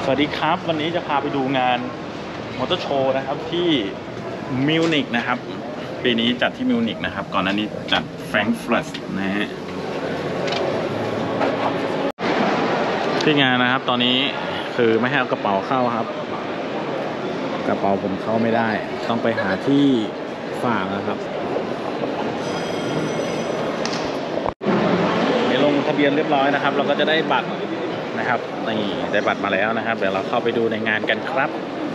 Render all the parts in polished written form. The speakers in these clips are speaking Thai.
สวัสดีครับวันนี้จะพาไปดูงานมอเตอร์โชว์นะครับที่มิวนิกนะครับปีนี้จัดที่มิวนิกนะครับก่อนหน้านี้จัดแฟรงก์เฟิร์ตนะฮะที่งานนะครับตอนนี้คือไม่ให้เอากระเป๋าเข้าครับกระเป๋าผมเข้าไม่ได้ต้องไปหาที่ฝากนะครับลงทะเบียนเรียบร้อยนะครับเราก็จะได้บัตรนะครับนี่ได้บัตรมาแล้วนะครับเดี๋ยวเราเข้าไปดูในงานกันครับ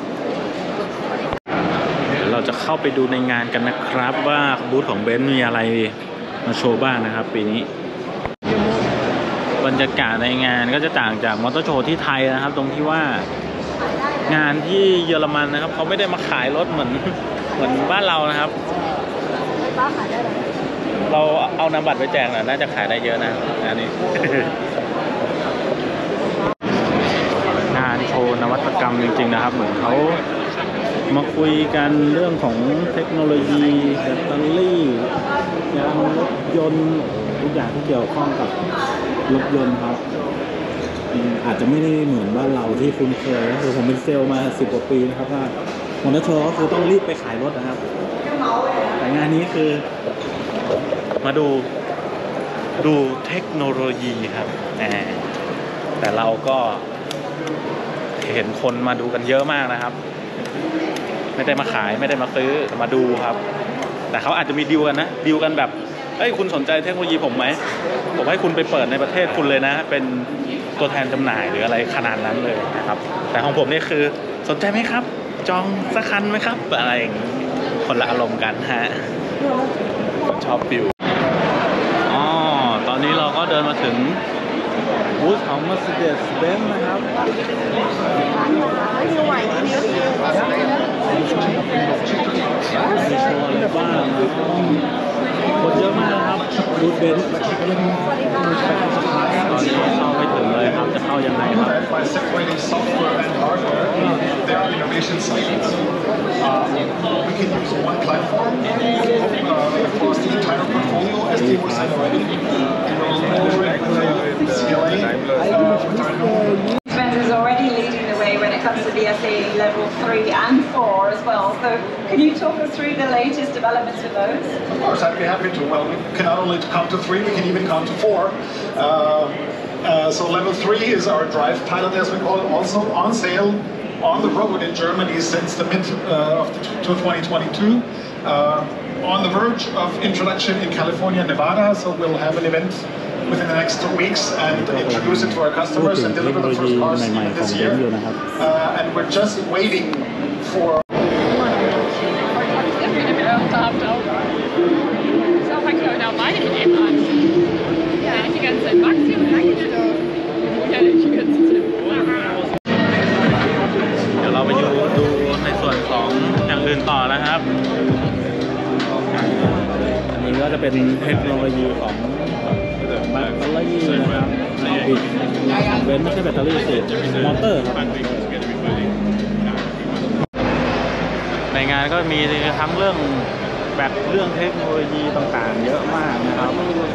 เดี๋ยวเราจะเข้าไปดูในงานกันนะครับว่าบูธของเบนซ์มีอะไรมาโชว์บ้างนะครับปีนี้บรรยากาศในงานก็จะต่างจากมอเตอร์โชว์ที่ไทยนะครับตรงที่ว่างานที่เยอรมันนะครับเขาไม่ได้มาขายรถเหมือนบ้านเรานะครับเราเอานำบัตรไปแจกน่าจะขายได้เยอะนะอันนี้ งานโชว์นวัตกรรมจริงๆนะครับเหมือนเขามาคุยกันเรื่องของเทคโนโลยีแบตเตอรี่ยางรถยนต์ทุกอย่างที่เกี่ยวข้องกับรถยนต์ครับอาจจะไม่ได้เหมือนบ้านเราที่คุ้นเคยคือผมเป็นเซลล์มา10 กว่าปีนะครับว่ามอเตอร์โชว์ก็คือต้องรีบไปขายรถนะครับแต่งานนี้คือมาดูเทคโนโลยีครับแต่เราก็เห็นคนมาดูกันเยอะมากนะครับไม่ได้มาขายไม่ได้มาซื้อมาดูครับแต่เขาอาจจะมีดีลกันนะดีลกันแบบเฮ้ยคุณสนใจเทคโนโลยีผมไหมผมให้คุณไปเปิดในประเทศคุณเลยนะเป็นตัวแทนจำหน่ายหรืออะไรขนาดนั้นเลยนะครับแต่ของผมนี่คือสนใจไหมครับจองสักคันไหมครับอะไรอย่างนี้คนละอารมณ์กันฮะชอบฟิวตอนนี้เราก็เดินมาถึงบูธของ Mercedes-Benz นะครับมีโชว์อะไรบ้างคนเยอะมากนะครับบูธเบนซ์ตอนนี้เข้าไปถึงเลยครับจะเข้ายังไงครับ We can use one platform across the entire portfolio as they were said already. Benz is already leading the way when it comes to VSA level 3 and 4 as well. So can you talk us through the latest developments with those? Of course, I'd be happy to. Well, we can not only count to 3, we can even count to 4. So level 3 is our drive pilot, as we call it, also on sale on the road in Germany since the mid of 2022. On the verge of introduction in California and Nevada, so we'll have an event within the next 2 weeks and introduce it to our customers and deliver the first cars even this year. And we're just waiting for. เราไปดูในส่วนของอย่างอื่นต่อนะครับอันนี้ก็จะเป็นเทคโนโลยีของแบตเตอรี่นะครับบิดเว้นไม่ใช่แบตเตอรี่สิมอเตอร์ครับในงานก็มีทั้งเรื่องแบตเรื่องเทคโนโลยีต่างๆเยอะมากนะครับ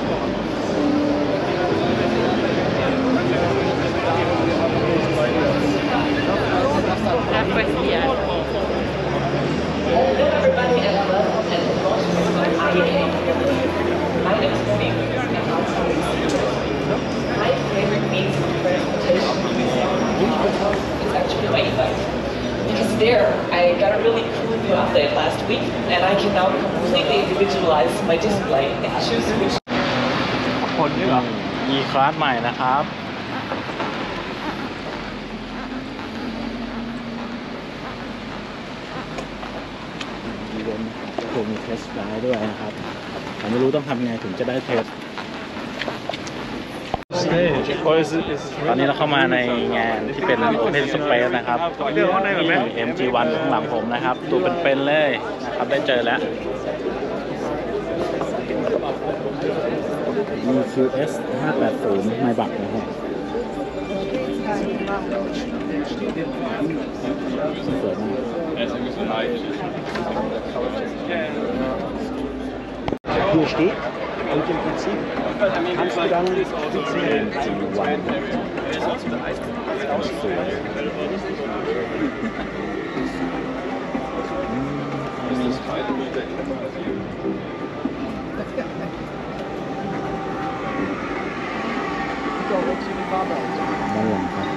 Because there, I got a really cool new update last week, and I can now completely individualize my display and choose which. คนนี้ครับE-Class ใหม่นะครับผมมีเทสได้ด้วยนะครับผมไม่รู้ต้องทำไงถึงจะได้เทสตอนนี้เราเข้ามาในงานที่เป็น Open Space นะครับที่ MG1 ข้างหลังผมนะครับตัวเป็นๆเลยนะครับได้เจอแล้วมี QS 580ในบัตรนะครับสวยมากHier steht und im Prinzip kannst du dann ด้านหลังครับ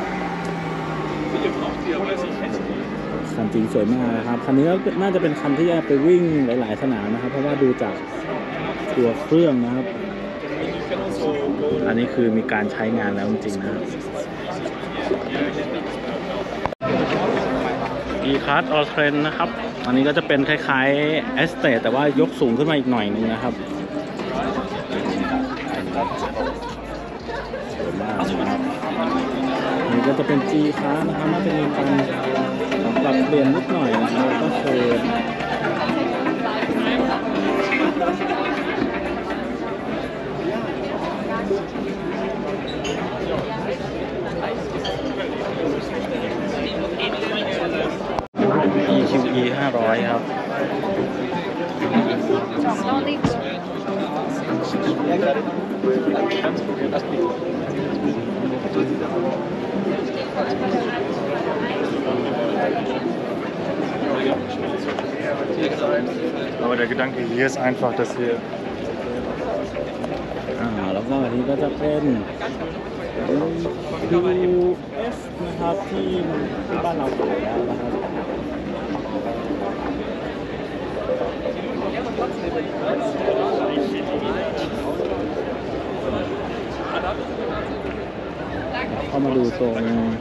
คันจริงสวยมากนะครับคันนี้ก็น่าจะเป็นคันที่จะไปวิ่งหลายๆสนามนะครับเพราะว่าดูจากตัวเครื่องนะครับอันนี้คือมีการใช้งานแล้วจริงๆนะครับ E-Class All Terrain นะครับอันนี้ก็จะเป็นคล้ายๆ Estate แต่ว่ายกสูงขึ้นมาอีกหน่อยนึงนะครับสวยมากนะครับนี่ก็จะเป็น G-Class นะครับน่าจะมีการปรับเปลี่ยนนิดหน่อยนะครับก็คือEQE 500 ครับ Aber der Gedanke hier ist einfach, dass wir แล้วก็อันนี้ก็จะเป็น QS นะครับที่บ้านเราขายแล้วนะครับเข้ามาดูตรง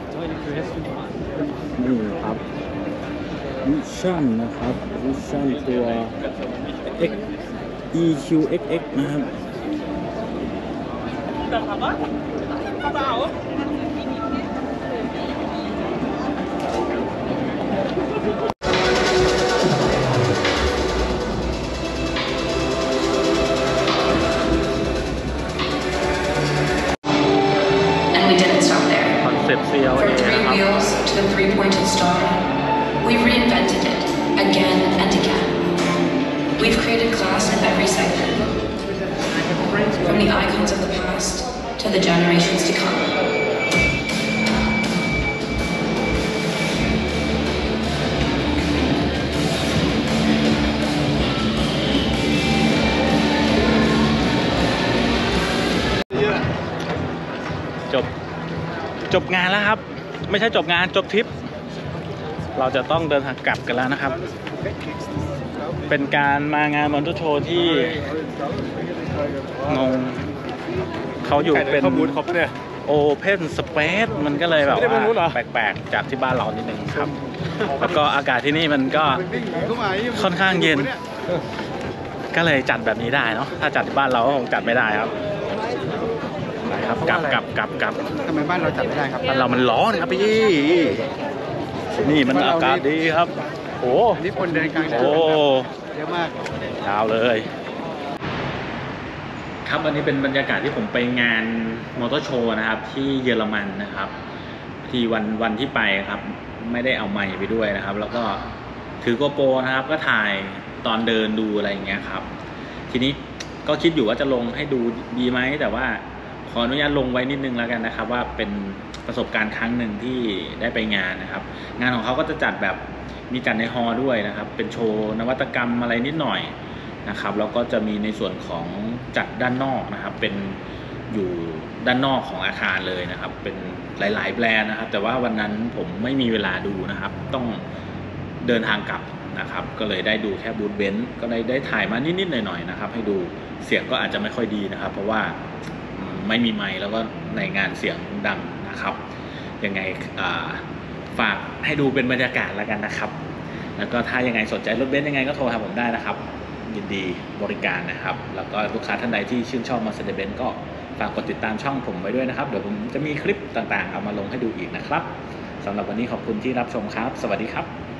นี่ครับวิชั่นนะครับวิชั่นตัว EQXX นะครับ And we didn't stop there. คอนเซ็ปต์ CLA From 3 นะครับ wheels to the 3-pointed star, we've reinvented it again and again. We've created class in every segment, from the icons of the past to the generations to come. จบงานแล้วครับไม่ใช่จบงานจบทริปเราจะต้องเดินทางกลับกันแล้วนะครับ เป็นการมางานมอเตอร์โชว์ที่งงเขาอยู่เป็นโอเพนสเปซมันก็เลยแบบว่าแปลกๆจากที่บ้านเรานิดนึงครับแล้วก็อากาศที่นี่มันก็ค่อนข้างเย็นก็เลยจัดแบบนี้ได้เนาะถ้าจัดที่บ้านเราก็คงจัดไม่ได้ครับครับกลับทำไมบ้านเราจัดไม่ได้ครับบ้านเรามันร้อนครับพี่นี่มันอากาศดีครับโอ้นี่คนเดินกลางถนนเยอะมากยาวเลยครับอันนี้เป็นบรรยากาศที่ผมไปงานมอเตอร์โชว์นะครับที่เยอรมันนะครับที่วันที่ไปครับไม่ได้เอาไมค์ไปด้วยนะครับแล้วก็ถือโกโปรนะครับก็ถ่ายตอนเดินดูอะไรอย่างเงี้ยครับทีนี้ก็คิดอยู่ว่าจะลงให้ดูดีไหมแต่ว่าขออนุญาตลงไว้นิดนึงแล้วกันนะครับว่าเป็นประสบการณ์ครั้งหนึ่งที่ได้ไปงานนะครับงานของเขาก็จะจัดแบบมีจัดในฮอลล์ด้วยนะครับเป็นโชว์นวัตกรรมอะไรนิดหน่อยนะครับแล้วก็จะมีในส่วนของจัดด้านนอกนะครับเป็นอยู่ด้านนอกของอาคารเลยนะครับเป็นหลายๆแบรนด์นะครับแต่ว่าวันนั้นผมไม่มีเวลาดูนะครับต้องเดินทางกลับนะครับก็เลยได้ดูแค่บูธเบนซ์ก็ได้ถ่ายมานิดๆหน่อยๆนะครับให้ดูเสียงก็อาจจะไม่ค่อยดีนะครับเพราะว่าไม่มีไมค์แล้วก็ในงานเสียงดังนะครับยังไงฝากให้ดูเป็นบรรยากาศแล้วกันนะครับแล้วก็ถ้ายังไงสนใจรถเบนซ์ยังไงก็โทรหาผมได้นะครับยินดีบริการนะครับแล้วก็ลูกค้าท่านใดที่ชื่นชอบ Mercedes-Benz ก็ฝากกดติดตามช่องผมไว้ด้วยนะครับเดี๋ยวผมจะมีคลิปต่างๆเอามาลงให้ดูอีกนะครับสำหรับวันนี้ขอบคุณที่รับชมครับสวัสดีครับ